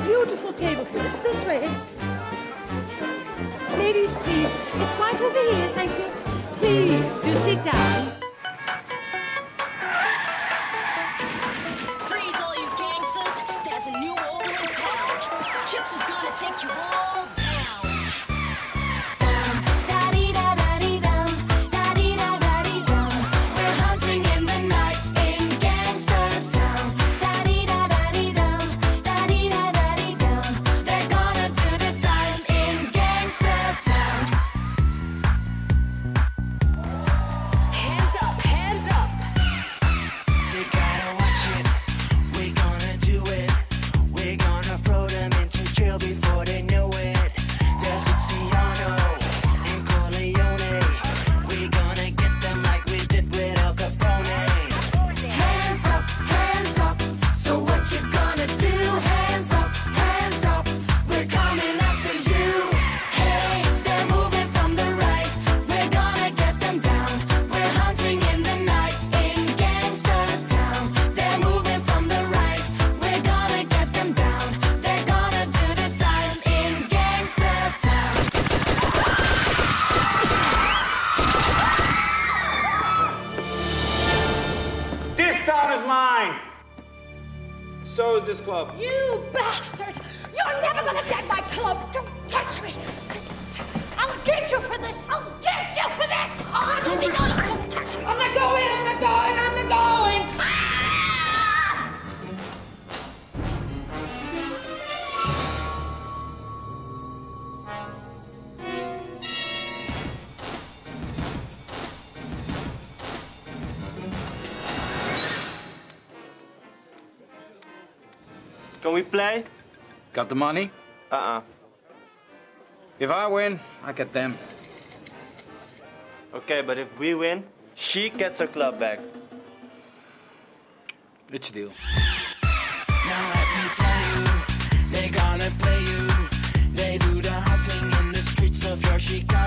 beautiful table for you. It's this way. Ladies, please. It's right over here, thank you. Please, do sit down. Freeze all you gangsters. There's a new order in town. Chips is gonna take you all down. So is this club. You bastard! You're never gonna get my club! Don't touch me! I'll get you for this! I'll get you for this! Oh, don't touch me! I'm not going! I'm not going! I'm not going! Ah! Can we play? Got the money? If I win, I get them. Okay, but if we win, she gets her club back. It's a deal. Now let me tell you, they're gonna play you. They do the hustling in the streets of your Chicago.